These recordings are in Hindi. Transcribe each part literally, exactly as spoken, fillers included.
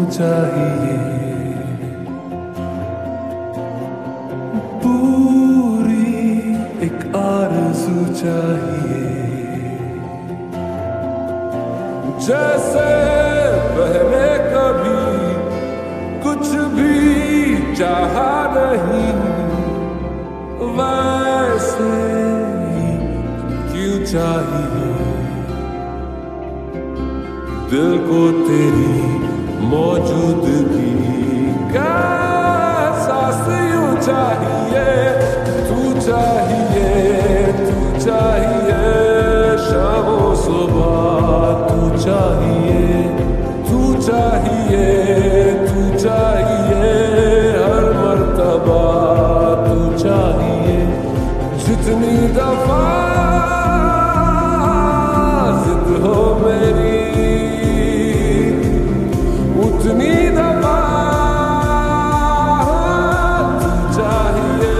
चाहिए, पूरी एक आरज़ू चाहिए। जैसे पहले कभी कुछ भी चाहा नहीं, वैसे ही क्यों चाहिए। दिल को तेरी मौजूदगी का एहसास यूं चाहिए। तू चाहिए, तू चाहिए, शामों सुबह तू चाहिए, तू चाहिए, तू चाहिए, हर मर्तबा तू चाहिए। जितनी दफा जिद हो मेरी, उतनी दफा तू चाहिए।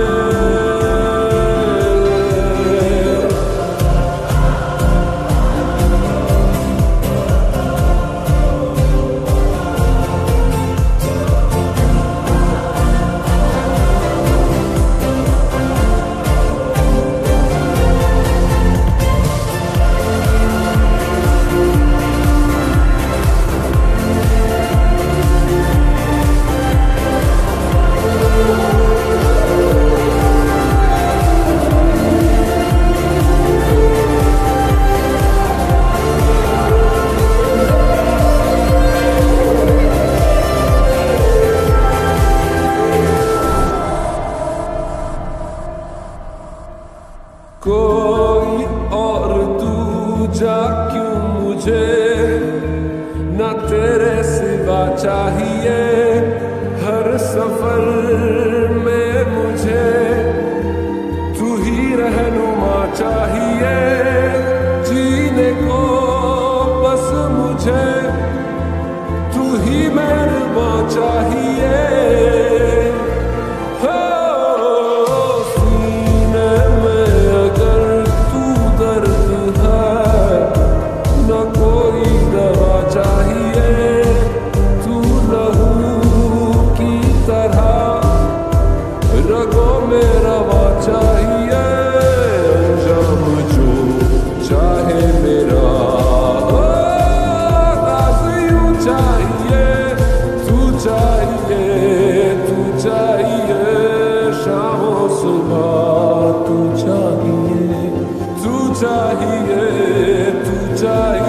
कोई और दूजा क्यों मुझे, ना तेरे सिवा चाहिए। हर सफर में मुझे तू ही रहनुमा चाहिए। जीने को बस मुझे तू ही मेहरबान चाहिए। चाहिए, तू चाहिए, तू चाहिए।